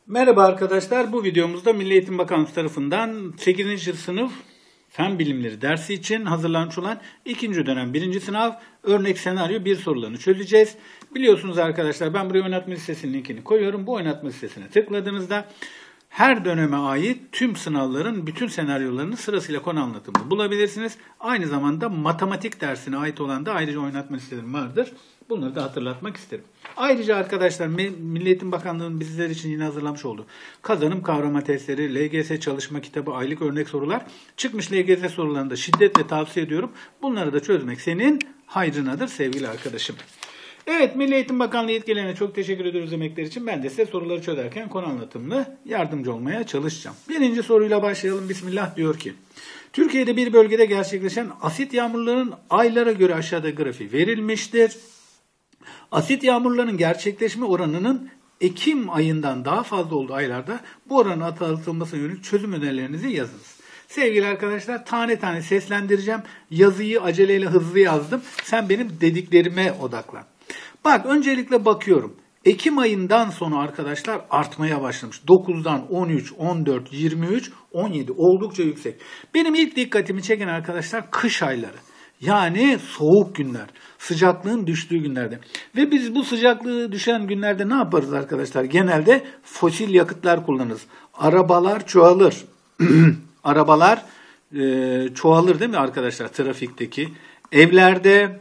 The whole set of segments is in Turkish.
Merhaba arkadaşlar, bu videomuzda Milli Eğitim Bakanlığı tarafından 8. sınıf Fen Bilimleri dersi için hazırlanmış olan 2. dönem 1. sınav örnek senaryo 1 sorularını çözeceğiz. Biliyorsunuz arkadaşlar, ben buraya oynatma listesinin linkini koyuyorum. Bu oynatma listesine tıkladığınızda her döneme ait tüm sınavların bütün senaryolarını sırasıyla konu anlatımını bulabilirsiniz. Aynı zamanda matematik dersine ait olan da ayrıca oynatma listelerim vardır. Bunları da hatırlatmak isterim. Ayrıca arkadaşlar Milli Eğitim Bakanlığı'nın bizler için yine hazırlamış olduğu kazanım kavrama testleri, LGS çalışma kitabı, aylık örnek sorular, çıkmış LGS sorularını da şiddetle tavsiye ediyorum. Bunları da çözmek senin hayrınadır sevgili arkadaşım. Evet, Milli Eğitim Bakanlığı yetkililerine çok teşekkür ediyoruz emekleri için. Ben de size soruları çözerken konu anlatımlı yardımcı olmaya çalışacağım. Birinci soruyla başlayalım. Bismillah diyor ki, Türkiye'de bir bölgede gerçekleşen asit yağmurlarının aylara göre aşağıda grafiği verilmiştir. Asit yağmurlarının gerçekleşme oranının Ekim ayından daha fazla olduğu aylarda bu oranın azaltılmasına yönelik çözüm önerilerinizi yazınız. Sevgili arkadaşlar, tane tane seslendireceğim. Yazıyı aceleyle hızlı yazdım. Sen benim dediklerime odaklan. Bak, öncelikle bakıyorum. Ekim ayından sonra arkadaşlar artmaya başlamış. 9'dan 13, 14, 23, 17 oldukça yüksek. Benim ilk dikkatimi çeken arkadaşlar kış ayları. Yani soğuk günler, sıcaklığın düştüğü günlerde. Ve biz bu sıcaklığı düşen günlerde ne yaparız arkadaşlar? Genelde fosil yakıtlar kullanırız. Arabalar çoğalır. Arabalar çoğalır değil mi arkadaşlar trafikteki? Evlerde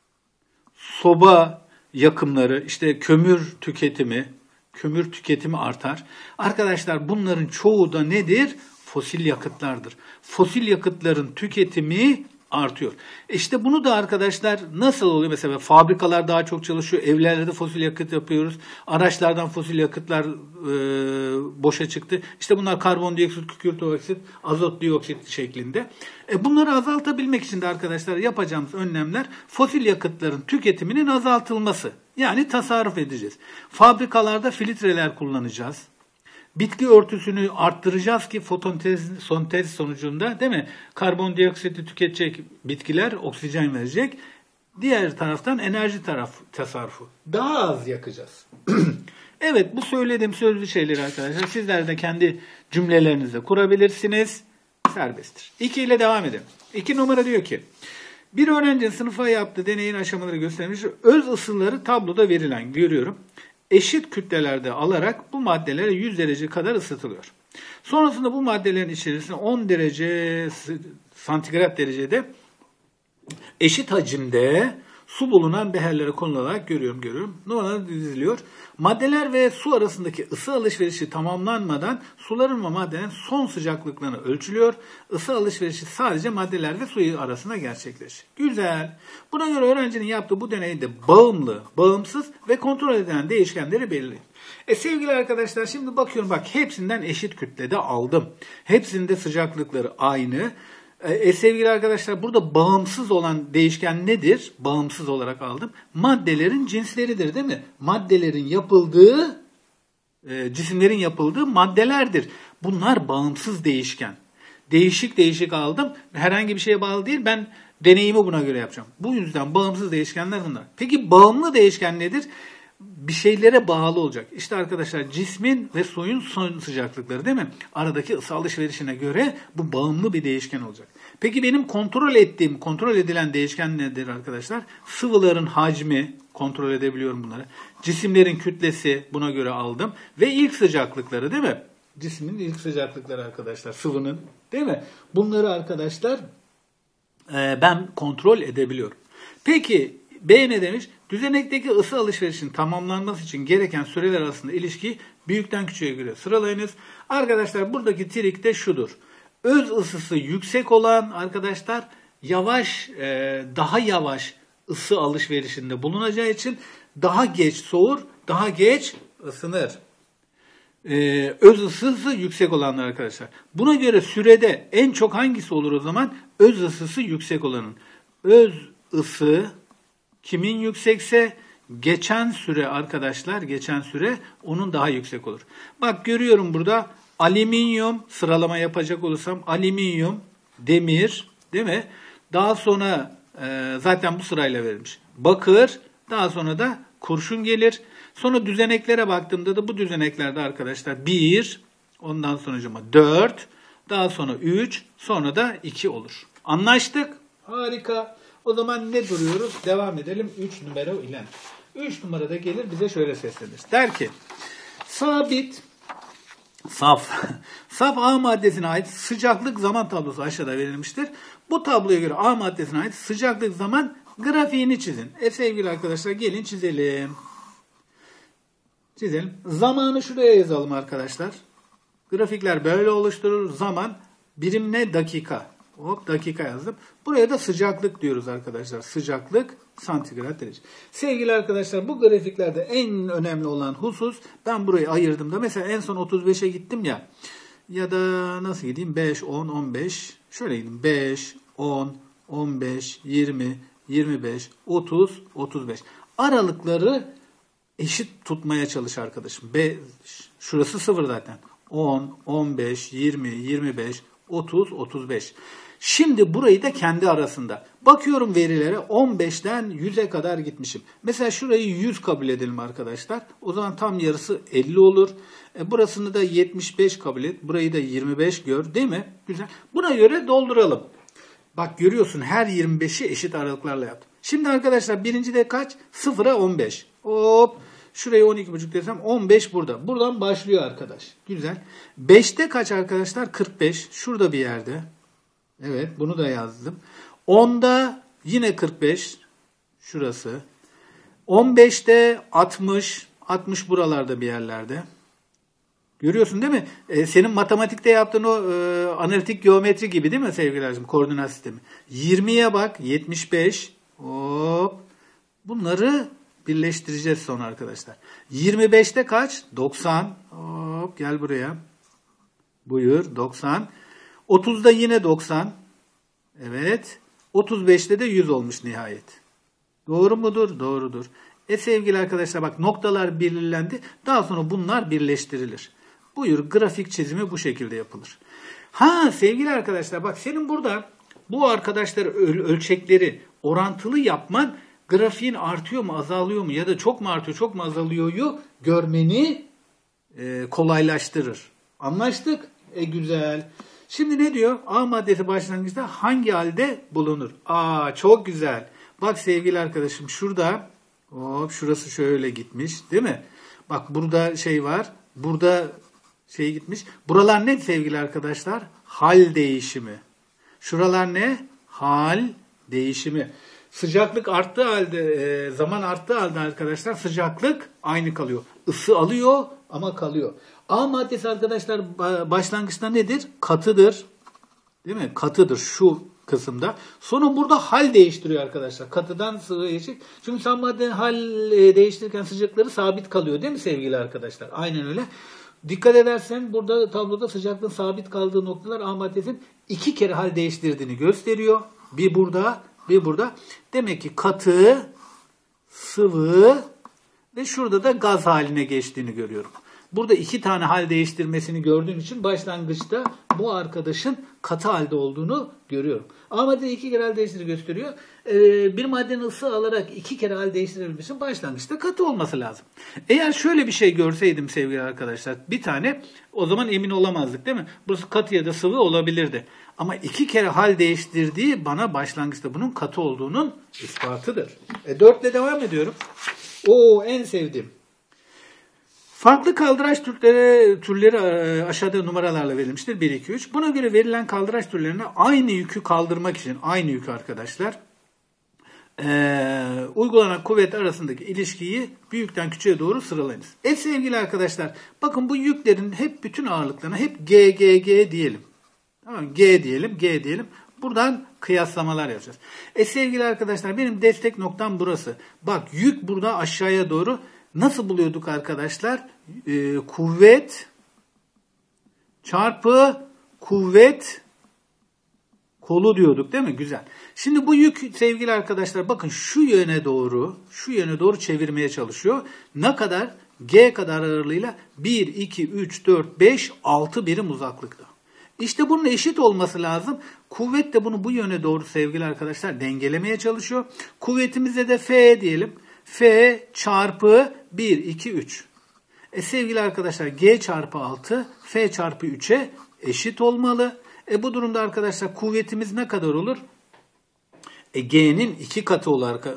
soba yakımları, işte kömür tüketimi artar. Arkadaşlar bunların çoğu da nedir? Fosil yakıtlardır. Fosil yakıtların tüketimi artıyor. İşte bunu da arkadaşlar nasıl oluyor? Mesela fabrikalar daha çok çalışıyor. Evlerde de fosil yakıt yapıyoruz. Araçlardan fosil yakıtlar boşa çıktı. İşte bunlar karbondioksit, kükürt oksit, azot dioksit şeklinde. Bunları azaltabilmek için de arkadaşlar yapacağımız önlemler fosil yakıtların tüketiminin azaltılması. Yani tasarruf edeceğiz. Fabrikalarda filtreler kullanacağız. Bitki örtüsünü arttıracağız ki fotosentez sonucunda değil mi? Karbondioksiti tüketecek bitkiler oksijen verecek. Diğer taraftan enerji tasarrufu. Daha az yakacağız. Evet, bu söylediğim sözlü şeyleri arkadaşlar sizler de kendi cümlelerinizde kurabilirsiniz. Serbesttir. 2 ile devam edelim. 2 numara diyor ki, bir öğrencinin sınıfa yaptığı deneyin aşamaları göstermiş. Öz ısıları tabloda verilen görüyorum. Eşit kütlelerde alarak bu maddelere 100 derece kadar ısıtılıyor. Sonrasında bu maddelerin içerisine 10 derece santigrat derecede eşit hacimde su bulunan beherlere konularak görüyorum. Numaralar diziliyor. Maddeler ve su arasındaki ısı alışverişi tamamlanmadan suların ve maddelerin son sıcaklıklarını ölçülüyor. Isı alışverişi sadece maddeler ve suyu arasında gerçekleşir. Güzel. Buna göre öğrencinin yaptığı bu deneyde bağımlı, bağımsız ve kontrol edilen değişkenleri belirleyin. Sevgili arkadaşlar, şimdi bakıyorum, bak hepsinden eşit kütlede aldım. Hepsinde sıcaklıkları aynı. Sevgili arkadaşlar, burada bağımsız olan değişken nedir? Bağımsız olarak aldım. Maddelerin cinsleridir değil mi? Maddelerin yapıldığı, cisimlerin yapıldığı maddelerdir. Bunlar bağımsız değişken. Değişik aldım. Herhangi bir şeye bağlı değil. Ben deneyimi buna göre yapacağım. Bu yüzden bağımsız değişkenler bunlar. Peki bağımlı değişken nedir? Bir şeylere bağlı olacak. İşte arkadaşlar cismin ve suyun son sıcaklıkları değil mi? Aradaki ısı alışverişine göre bu bağımlı bir değişken olacak. Peki benim kontrol edilen değişken nedir arkadaşlar? Sıvıların hacmi, kontrol edebiliyorum bunları. Cisimlerin kütlesi, buna göre aldım. Ve ilk sıcaklıkları değil mi? Cismin ilk sıcaklıkları arkadaşlar, sıvının değil mi? Bunları arkadaşlar ben kontrol edebiliyorum. Peki B ne demiş? Düzenekteki ısı alışverişinin tamamlanması için gereken süreler arasında ilişkiyi büyükten küçüğe göre sıralayınız. Arkadaşlar buradaki trik de şudur. Öz ısısı yüksek olan arkadaşlar daha yavaş ısı alışverişinde bulunacağı için daha geç soğur, daha geç ısınır. Öz ısısı yüksek olanlar arkadaşlar. Buna göre sürede en çok hangisi olur o zaman? Öz ısısı yüksek olanın. Öz ısı kimin yüksekse geçen süre arkadaşlar, onun daha yüksek olur. Bak görüyorum burada alüminyum, sıralama yapacak olursam alüminyum, demir değil mi? Daha sonra zaten bu sırayla verilmiş. Bakır, daha sonra da kurşun gelir. Sonra düzeneklere baktığımda da bu düzeneklerde arkadaşlar 1, ondan sonucuma 4, daha sonra 3, sonra da 2 olur. Anlaştık. Harika. O zaman ne duruyoruz? Devam edelim 3 numara ile. 3 numarada gelir bize şöyle seslenir. Der ki saf A maddesine ait sıcaklık zaman tablosu aşağıda verilmiştir. Bu tabloya göre A maddesine ait sıcaklık zaman grafiğini çizin. Sevgili arkadaşlar gelin çizelim. Çizelim. Zamanı şuraya yazalım arkadaşlar. Grafikler böyle oluşturulur. Zaman birim ne? Dakika. Hop dakika yazdım. Buraya da sıcaklık diyoruz arkadaşlar. Sıcaklık santigrat derece. Sevgili arkadaşlar bu grafiklerde en önemli olan husus ben burayı ayırdığımda mesela en son 35'e gittim ya. Ya da nasıl gideyim? 5, 10, 15. Şöyle gideyim. 5, 10, 15, 20, 25, 30, 35. Aralıkları eşit tutmaya çalış arkadaşım. Şurası 0 zaten. 10, 15, 20, 25, 30, 35. Şimdi burayı da kendi arasında. Bakıyorum verilere 15'ten 100'e kadar gitmişim. Mesela şurayı 100 kabul edelim arkadaşlar. O zaman tam yarısı 50 olur. Burasını da 75 kabul et. Burayı da 25 gör değil mi? Güzel. Buna göre dolduralım. Bak görüyorsun her 25'i eşit aralıklarla yaptım. Şimdi arkadaşlar birincide kaç? 0'a 15. Hop. Şurayı 12,5 desem 15 burada. Buradan başlıyor arkadaş. Güzel. 5'te kaç arkadaşlar? 45. Şurada bir yerde. Evet bunu da yazdım. 10'da yine 45. Şurası. 15'te 60. 60 buralarda bir yerlerde. Görüyorsun değil mi? Senin matematikte yaptığın o analitik geometri gibi değil mi sevgili arkadaşım? Koordinat sistemi. 20'ye bak. 75. Hop. Bunları birleştireceğiz sonra arkadaşlar. 25'te kaç? 90. Hop gel buraya. Buyur 90. 30'da yine 90. Evet. 35'te de 100 olmuş nihayet. Doğru mudur? Doğrudur. Sevgili arkadaşlar bak noktalar belirlendi. Daha sonra bunlar birleştirilir. Buyur grafik çizimi bu şekilde yapılır. Sevgili arkadaşlar bak senin burada bu arkadaşlar ölçekleri orantılı yapman grafiğin artıyor mu azalıyor mu ya da çok mu artıyor çok mu azalıyoryu görmeni kolaylaştırır. Anlaştık? Güzel. Şimdi ne diyor? A maddesi başlangıçta hangi halde bulunur? Çok güzel. Bak sevgili arkadaşım şurada hop şurası şöyle gitmiş değil mi? Bak burada şey var. Burada şey gitmiş. Buralar ne sevgili arkadaşlar? Hal değişimi. Şuralar ne? Hal değişimi. Sıcaklık arttığı halde, zaman arttığı halde arkadaşlar sıcaklık aynı kalıyor. Isı alıyor ama kalıyor. A maddesi arkadaşlar başlangıçta nedir? Katıdır. Değil mi? Katıdır şu kısımda. Sonra burada hal değiştiriyor arkadaşlar. Katıdan sıvıya geçecek. Çünkü sen maddenin hal değiştirirken sıcaklıkları sabit kalıyor değil mi sevgili arkadaşlar? Aynen öyle. Dikkat edersen burada tabloda sıcaklığın sabit kaldığı noktalar A maddesinin 2 kere hal değiştirdiğini gösteriyor. Bir burada, bir burada. Demek ki katı, sıvı ve şurada da gaz haline geçtiğini görüyorum. Burada 2 tane hal değiştirmesini gördüğüm için başlangıçta bu arkadaşın katı halde olduğunu görüyorum. A madde 2 kere hal değiştiğini gösteriyor. Bir maddenin ısı alarak 2 kere hal değiştirebilmesi için başlangıçta katı olması lazım. Eğer şöyle bir şey görseydim sevgili arkadaşlar bir tane o zaman emin olamazdık değil mi? Burası katı ya da sıvı olabilirdi. Ama 2 kere hal değiştirdiği bana başlangıçta bunun katı olduğunun ispatıdır. 4 ile devam ediyorum. En sevdiğim. Farklı kaldıraç türleri aşağıda numaralarla verilmiştir. 1, 2, 3. Buna göre verilen kaldıraç türlerine aynı yükü kaldırmak için, aynı yükü arkadaşlar, uygulanan kuvvet arasındaki ilişkiyi büyükten küçüğe doğru sıralayınız. Sevgili arkadaşlar, bakın bu yüklerin hep bütün ağırlıklarına hep G diyelim. Tamam, G diyelim. Buradan kıyaslamalar yapacağız. Sevgili arkadaşlar, benim destek noktam burası. Bak yük burada aşağıya doğru. Nasıl buluyorduk arkadaşlar? Kuvvet çarpı kuvvet kolu diyorduk değil mi? Güzel. Şimdi bu yük sevgili arkadaşlar bakın şu yöne doğru çevirmeye çalışıyor. Ne kadar? G kadar ağırlığıyla 1, 2, 3, 4, 5, 6 birim uzaklıkta. İşte bunun eşit olması lazım. Kuvvet de bunu bu yöne doğru sevgili arkadaşlar dengelemeye çalışıyor. Kuvvetimize de F diyelim. F çarpı 1, 2, 3. Sevgili arkadaşlar G çarpı 6 F çarpı 3'e eşit olmalı. Bu durumda arkadaşlar kuvvetimiz ne kadar olur? G'nin 2 katı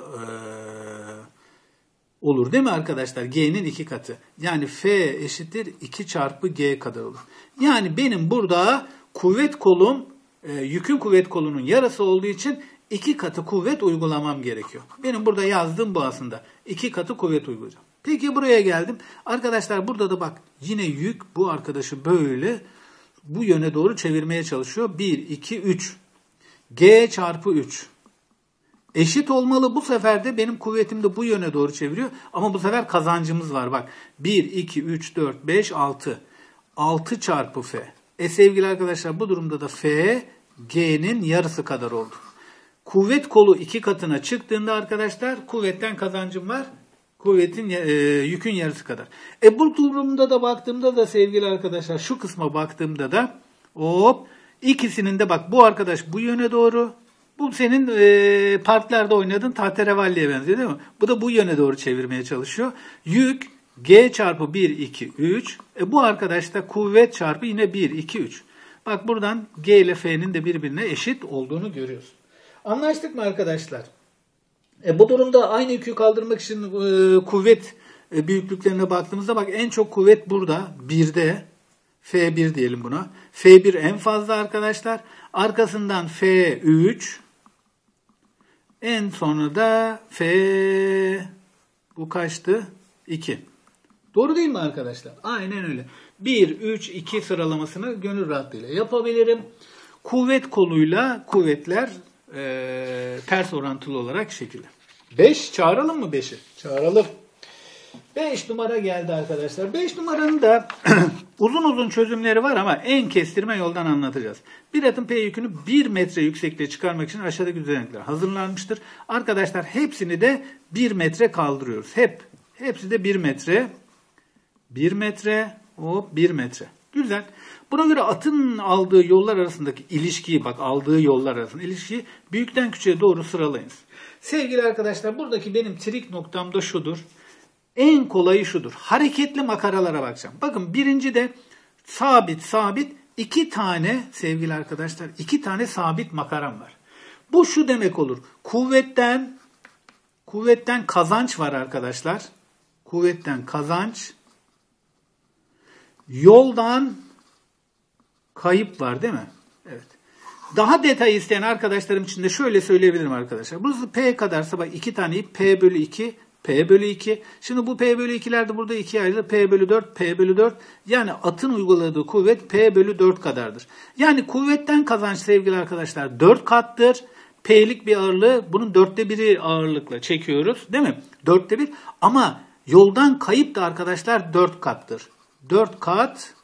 olur değil mi arkadaşlar? G'nin 2 katı. Yani F eşittir 2 çarpı G kadar olur. Yani benim burada kuvvet kolum yükün kuvvet kolunun yarısı olduğu için 2 katı kuvvet uygulamam gerekiyor. Benim burada yazdığım bu aslında. 2 katı kuvvet uygulayacağım. Peki buraya geldim. Arkadaşlar burada da bak yine yük bu arkadaşı böyle bu yöne doğru çevirmeye çalışıyor. 1, 2, 3. G çarpı 3. Eşit olmalı. Bu sefer de benim kuvvetim de bu yöne doğru çeviriyor. Ama bu sefer kazancımız var. Bak 1, 2, 3, 4, 5, 6. 6 çarpı F. Sevgili arkadaşlar bu durumda da F G'nin yarısı kadar oldu. Kuvvet kolu 2 katına çıktığında arkadaşlar kuvvetten kazancım var. Kuvvetin yükün yarısı kadar. Bu durumda da baktığımda da sevgili arkadaşlar şu kısma baktığımda da ikisinin de bak bu arkadaş bu yöne doğru. Bu senin parklarda oynadığın tahterevalliye benziyor değil mi? Bu da bu yöne doğru çevirmeye çalışıyor. Yük G çarpı 1, 2, 3. Bu arkadaş da kuvvet çarpı yine 1, 2, 3. Bak buradan G ile F'nin de birbirine eşit olduğunu görüyoruz. Anlaştık mı arkadaşlar? Bu durumda aynı yükü kaldırmak için kuvvet büyüklüklerine baktığımızda bak en çok kuvvet burada 1'de. F1 diyelim buna. F1 en fazla arkadaşlar. Arkasından F3. En sonra da bu kaçtı? 2. Doğru değil mi arkadaşlar? Aynen öyle. 1, 3, 2 sıralamasını gönül rahatlığıyla yapabilirim. Kuvvet koluyla kuvvetler ters orantılı olarak şekilde. 5 çağıralım mı 5'i? Çağıralım. 5 numara geldi arkadaşlar. 5 numaranın da uzun uzun çözümleri var ama en kestirme yoldan anlatacağız. Bir atın P yükünü 1 metre yüksekliğe çıkarmak için aşağıdaki düzenekler hazırlanmıştır. Arkadaşlar hepsini de 1 metre kaldırıyoruz. Hepsi de 1 metre. 1 metre. 1 metre. Güzel. Buna göre atın aldığı yollar arasındaki ilişkiyi aldığı yollar arasındaki ilişkiyi büyükten küçüğe doğru sıralayınız. Sevgili arkadaşlar buradaki benim trik noktam da şudur. En kolayı şudur. Hareketli makaralara bakacağım. Bakın birinci de sabit 2 tane sevgili arkadaşlar 2 tane sabit makaram var. Bu şu demek olur. Kuvvetten kazanç var arkadaşlar. Kuvvetten kazanç. Yoldan kayıp var değil mi? Evet. Daha detay isteyen arkadaşlarım için de şöyle söyleyebilirim arkadaşlar. Burası P kadarsa bak 2 tane ip P bölü 2, P bölü 2. Şimdi bu P bölü 2'ler de burada 2'ye ayrılır. P bölü 4, P bölü 4. Yani atın uyguladığı kuvvet P bölü 4 kadardır. Yani kuvvetten kazanç sevgili arkadaşlar 4 kattır. P'lik bir ağırlığı bunun 1/4'i ağırlıkla çekiyoruz değil mi? 1/4 ama yoldan kayıp da arkadaşlar 4 kattır. 4 kat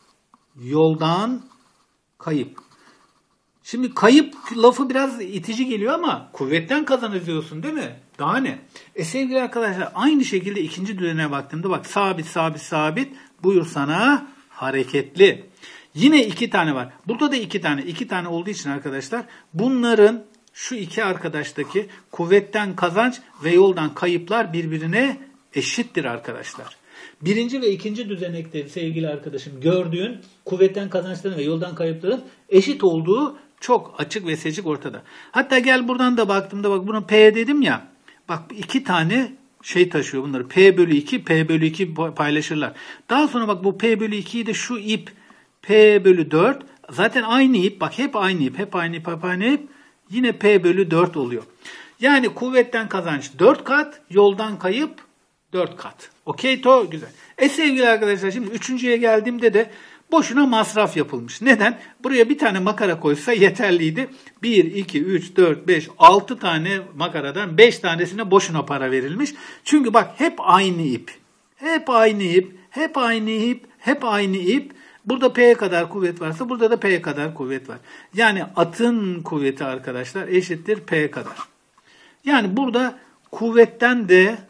yoldan kayıp. Şimdi kayıp lafı biraz itici geliyor ama kuvvetten kazanıyorsun değil mi? Daha ne? Sevgili arkadaşlar aynı şekilde ikinci düzene baktığımda bak sabit buyur sana hareketli. Yine 2 tane var. Burada da 2 tane. 2 tane olduğu için arkadaşlar bunların şu iki arkadaştaki kuvvetten kazanç ve yoldan kayıplar birbirine eşittir arkadaşlar. Birinci ve ikinci düzenekte sevgili arkadaşım gördüğün kuvvetten kazançların ve yoldan kayıpların eşit olduğu çok açık ve seçik ortada. Hatta gel buradan da baktığımda bak buna P dedim ya. Bak 2 tane şey taşıyor bunları. P bölü 2, P bölü 2 paylaşırlar. Daha sonra bak bu P bölü 2'yi de şu ip P bölü 4. Zaten aynı ip. Bak hep aynı ip. Hep aynı ip. Yine P bölü 4 oluyor. Yani kuvvetten kazanç 4 kat. Yoldan kayıp 4 kat. Okey to güzel. Sevgili arkadaşlar şimdi üçüncüye geldiğimde de boşuna masraf yapılmış. Neden? Buraya bir tane makara koysa yeterliydi. 1, 2, 3, 4, 5, 6 tane makaradan 5 tanesine boşuna para verilmiş. Çünkü bak hep aynı ip. Hep aynı ip. Hep aynı ip. Hep aynı ip. Burada P kadar kuvvet varsa burada da P kadar kuvvet var. Yani atın kuvveti arkadaşlar eşittir P kadar. Yani burada kuvvetten de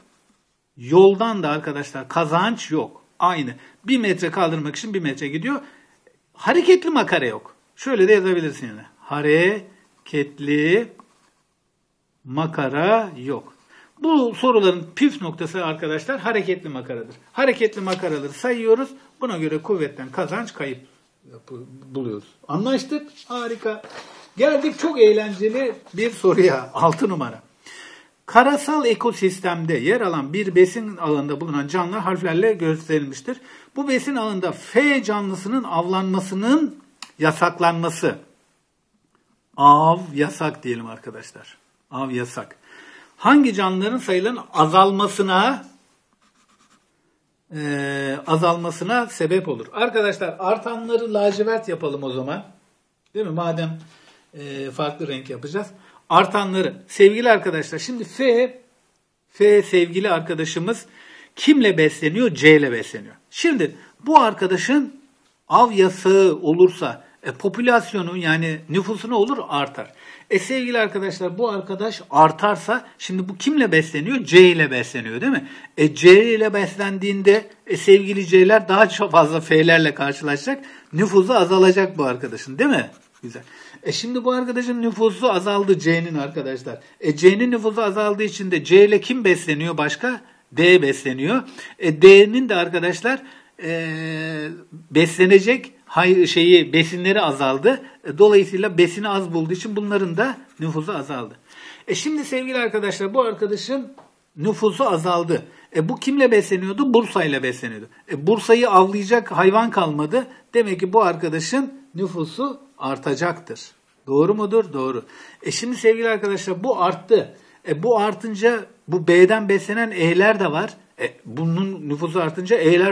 yoldan da arkadaşlar kazanç yok. Aynı. 1 metre kaldırmak için 1 metre gidiyor. Hareketli makara yok. Şöyle de yazabilirsin yani. Hareketli makara yok. Bu soruların püf noktası arkadaşlar hareketli makaradır. Hareketli makaraları sayıyoruz. Buna göre kuvvetten kazanç kayıp buluyoruz. Anlaştık? Harika. Geldik çok eğlenceli bir soruya. 6 numara. Karasal ekosistemde yer alan bir besin alanında bulunan canlılar harflerle gösterilmiştir. Bu besin alanında F canlısının avlanmasının yasaklanması. Av yasak diyelim arkadaşlar. Av yasak. Hangi canlıların sayılarının azalmasına sebep olur? Arkadaşlar artanları lacivert yapalım o zaman. Değil mi? Madem farklı renk yapacağız. Artanları. Sevgili arkadaşlar şimdi F sevgili arkadaşımız kimle besleniyor? C ile besleniyor. Şimdi bu arkadaşın av yasağı olursa popülasyonu yani nüfusu ne olur? Artar. Sevgili arkadaşlar bu arkadaş artarsa şimdi bu kimle besleniyor? C ile besleniyor değil mi? C ile beslendiğinde sevgili C'ler daha çok fazla F'lerle karşılaşacak. Nüfusu azalacak bu arkadaşın değil mi? Güzel. Şimdi bu arkadaşın nüfusu azaldı C'nin arkadaşlar. C'nin nüfusu azaldığı için de C ile kim besleniyor başka? D besleniyor. D'nin de arkadaşlar beslenecek besinleri azaldı. Dolayısıyla besini az bulduğu için bunların da nüfusu azaldı. Şimdi sevgili arkadaşlar bu arkadaşın nüfusu azaldı. Bu kimle besleniyordu? Bursa ile besleniyordu. Bursa'yı avlayacak hayvan kalmadı. Demek ki bu arkadaşın nüfusu artacaktır. Doğru mudur? Doğru. Şimdi sevgili arkadaşlar bu arttı. Bu artınca bu B'den beslenen E'ler de var. Bunun nüfusu artınca E'ler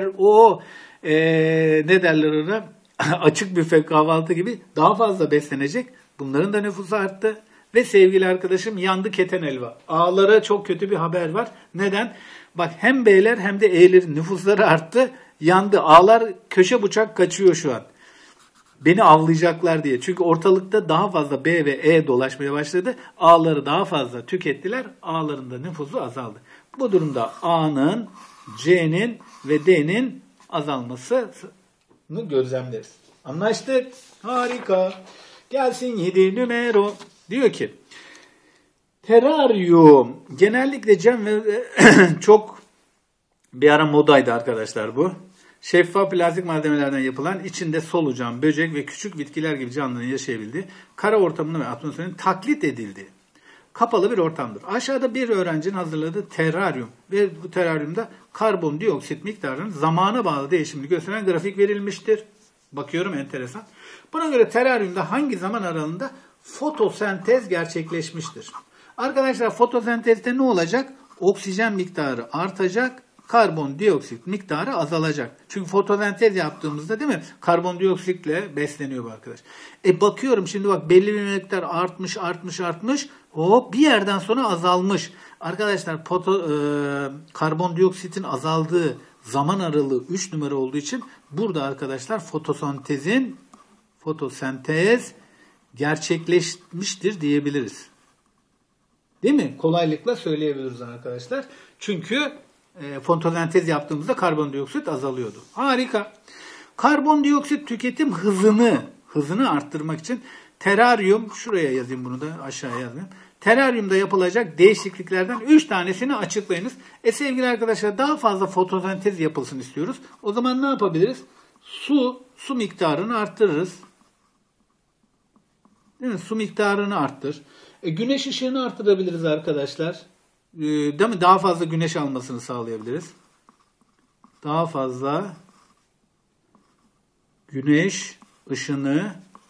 ne derler ona? Açık büfe kahvaltı gibi daha fazla beslenecek. Bunların da nüfusu arttı. Ve sevgili arkadaşım yandı keten elva. A'lara çok kötü bir haber var. Neden? Bak hem B'ler hem de E'lerin nüfusları arttı. Yandı. A'lar köşe bıçak kaçıyor şu an. Beni avlayacaklar diye. Çünkü ortalıkta daha fazla B ve E dolaşmaya başladı. A'ları daha fazla tükettiler. A'ların da nüfusu azaldı. Bu durumda A'nın, C'nin ve D'nin azalmasını gözlemleriz. Anlaştık. Harika. Gelsin 7 numara. Diyor ki teraryum. Genellikle cam ve çok bir ara modaydı arkadaşlar bu. Şeffaf plastik malzemelerden yapılan, içinde solucan, böcek ve küçük bitkiler gibi canlıların yaşayabildiği, kara ortamını ve atmosferin taklit edildiği kapalı bir ortamdır. Aşağıda bir öğrencinin hazırladığı teraryum ve bu teraryumda karbondioksit miktarının zamana bağlı değişimini gösteren grafik verilmiştir. Bakıyorum enteresan. Buna göre teraryumda hangi zaman aralığında fotosentez gerçekleşmiştir? Arkadaşlar fotosentezde ne olacak? Oksijen miktarı artacak, karbondioksit miktarı azalacak. Çünkü fotosentez yaptığımızda değil mi? Karbondioksitle besleniyor bu arkadaş. Bakıyorum şimdi bak belli bir miktar artmış. Hop bir yerden sonra azalmış. Arkadaşlar karbondioksitin azaldığı zaman aralığı 3 numara olduğu için burada arkadaşlar fotosentez gerçekleşmiştir diyebiliriz. Değil mi? Kolaylıkla söyleyebiliriz arkadaşlar. Çünkü fotosentez yaptığımızda karbondioksit azalıyordu. Harika. Karbondioksit tüketim hızını arttırmak için teraryum, şuraya yazayım bunu da aşağıya yazayım. Teraryumda yapılacak değişikliklerden 3 tanesini açıklayınız. Sevgili arkadaşlar daha fazla fotosentez yapılsın istiyoruz. O zaman ne yapabiliriz? Su miktarını arttırırız. Değil mi? Su miktarını arttır. Güneş ışığını arttırabiliriz arkadaşlar. Değil mi? Daha fazla güneş almasını sağlayabiliriz. Daha fazla güneş ışını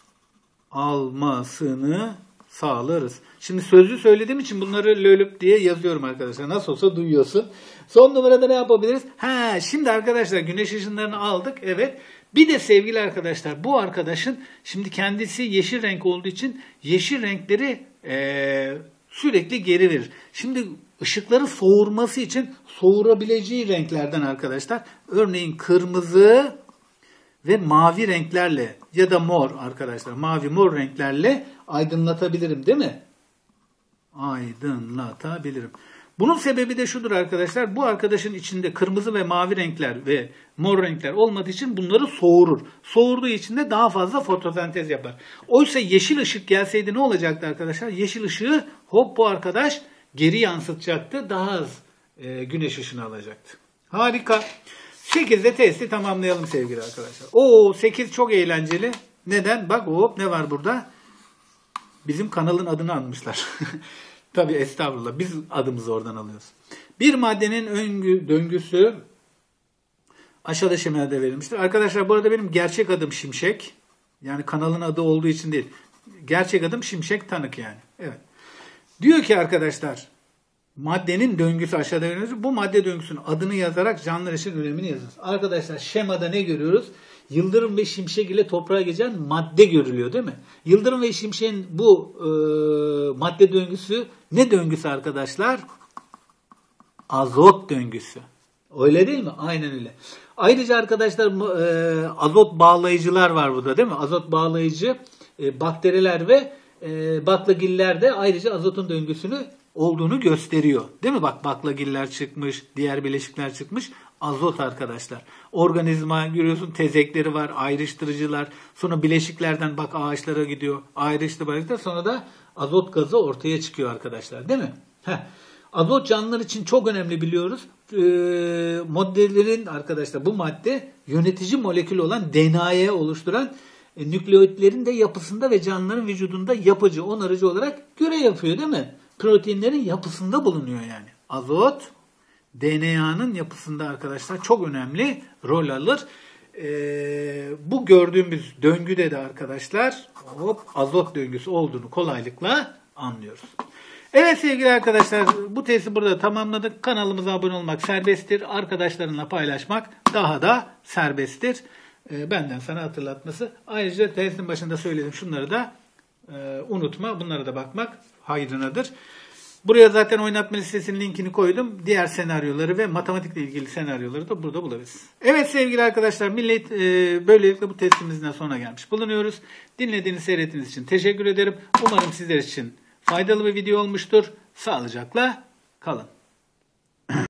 almasını sağlarız. Şimdi sözlü söylediğim için bunları lölüp diye yazıyorum arkadaşlar. Nasıl olsa duyuyorsun. Son numarada ne yapabiliriz? Şimdi arkadaşlar güneş ışınlarını aldık. Evet. Bir de sevgili arkadaşlar bu arkadaşın şimdi kendisi yeşil renk olduğu için yeşil renkleri sürekli geri verir. Şimdi ışıkları soğurması için soğurabileceği renklerden arkadaşlar örneğin kırmızı ve mavi renklerle ya da mor arkadaşlar mavi mor renklerle aydınlatabilirim değil mi? Aydınlatabilirim. Bunun sebebi de şudur arkadaşlar. Bu arkadaşın içinde kırmızı ve mavi renkler ve mor renkler olmadığı için bunları soğurur. Soğurduğu için de daha fazla fotosentez yapar. Oysa yeşil ışık gelseydi ne olacaktı arkadaşlar? Yeşil ışığı hop bu arkadaş geri yansıtacaktı. Daha az güneş ışını alacaktı. Harika. 8'de testi tamamlayalım sevgili arkadaşlar. 8 çok eğlenceli. Neden? Bak ne var burada? Bizim kanalın adını almışlar. Tabii estağfurullah. Biz adımızı oradan alıyoruz. Bir maddenin döngüsü aşağıda şemada verilmiştir. Arkadaşlar bu arada benim gerçek adım Şimşek. Yani kanalın adı olduğu için değil. Gerçek adım Şimşek Tanık yani. Evet. Diyor ki arkadaşlar maddenin döngüsü aşağıda verilmiştir. Bu madde döngüsünün adını yazarak canlılar için önemini yazınız. Arkadaşlar şemada ne görüyoruz? Yıldırım ve şimşek ile toprağa geçen madde görülüyor değil mi? Yıldırım ve şimşeğin bu madde döngüsü ne döngüsü arkadaşlar? Azot döngüsü. Öyle değil mi? Aynen öyle. Ayrıca arkadaşlar azot bağlayıcılar var burada değil mi? Azot bağlayıcı bakteriler ve baklagiller de ayrıca azotun döngüsünü olduğunu gösteriyor. Değil mi? Bak baklagiller çıkmış, diğer bileşikler çıkmış. Azot arkadaşlar. Organizma görüyorsun tezekleri var, ayrıştırıcılar. Sonra bileşiklerden bak ağaçlara gidiyor. Ayrıştırıcılar. Sonra da azot gazı ortaya çıkıyor arkadaşlar. Değil mi? Azot canlılar için çok önemli biliyoruz. Maddelerin arkadaşlar bu madde yönetici molekül olan DNA'yı oluşturan nükleotitlerin de yapısında ve canlıların vücudunda yapıcı, onarıcı olarak görev yapıyor değil mi? Proteinlerin yapısında bulunuyor yani. Azot DNA'nın yapısında arkadaşlar çok önemli rol alır. Bu gördüğümüz döngüde de arkadaşlar azot döngüsü olduğunu kolaylıkla anlıyoruz. Evet sevgili arkadaşlar bu testi burada tamamladık. Kanalımıza abone olmak serbesttir. Arkadaşlarınla paylaşmak daha da serbesttir. Benden sana hatırlatması. Ayrıca testin başında söyledim şunları da unutma. Bunlara da bakmak hayrınadır. Buraya zaten oynatma listesinin linkini koydum. Diğer senaryoları ve matematikle ilgili senaryoları da burada bulabilirsiniz. Evet sevgili arkadaşlar millet böylelikle bu testimizden sonuna gelmiş bulunuyoruz. Dinlediğiniz, seyrettiğiniz için teşekkür ederim. Umarım sizler için faydalı bir video olmuştur. Sağlıcakla kalın.